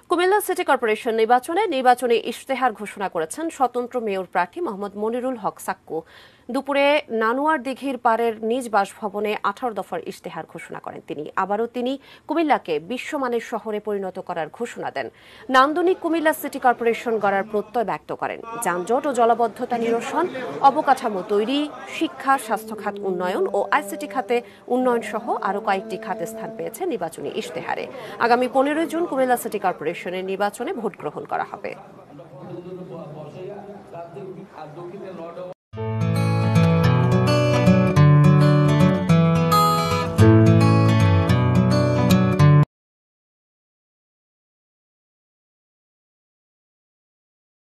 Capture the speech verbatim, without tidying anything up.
Comilla city corporation নির্বাচনে নির্বাচনী ইশতেহার ঘোষণা করেছেন স্বতন্ত্র মেয়র প্রার্থী মোহাম্মদ মনিরুল হক সাক্কু। দুপুরে নানুয়ার দিঘির পাড়ের নিজ বাসভবনে আঠারো দফার ইশতেহার ঘোষণা করেন তিনি। আবারও তিনি কুমিল্লাকে বিশ্বমানের শহরে পরিণত করার ঘোষণা দেন। নান্দনিক কুমিল্লা সিটি কর্পোরেশন গড়ার প্রত্যয় ব্যক্ত করেন। যানজট ও জলাবদ্ধতা নিরসন, অবকাঠামো তৈরি, শিক্ষা, স্বাস্থ্য খাত উন্নয়ন ও আইসিটি খাতে উন্নয়ন সহ আরও কয়েকটি খাতে স্থান পেয়েছে নির্বাচনী ইশতেহারে। আগামী পনেরোই জুন কুমিল্লা সিটি কর্পোরেশনের নির্বাচনে ভোট গ্রহণ করা হবে।